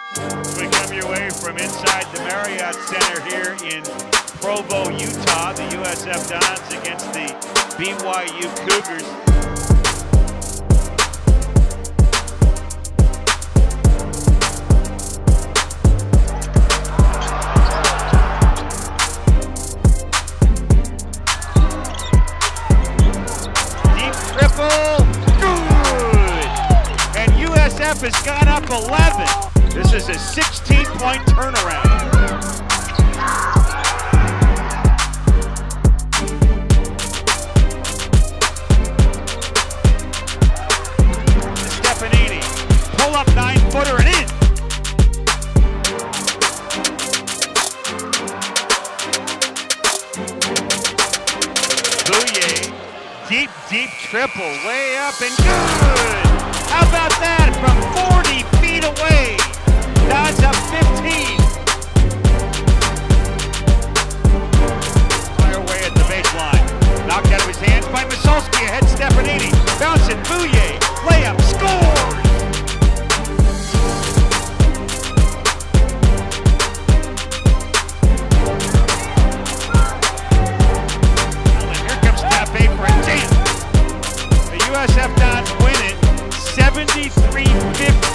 We come your way from inside the Marriott Center here in Provo, Utah. The USF Dons against the BYU Cougars. Deep triple, good! And USF has gone up 11. This is a 16-point turnaround. Stefanini, pull up 9-footer and in. Bouye, deep triple, way up and good. How about that from 40 feet away? Dons up 15. Fire away at the baseline. Knocked out of his hands by Masolski. Ahead Stefanini. Bouncing Bouye. Layup. Scores! And here comes Tape for a jam. The USF Dons win it 73-50.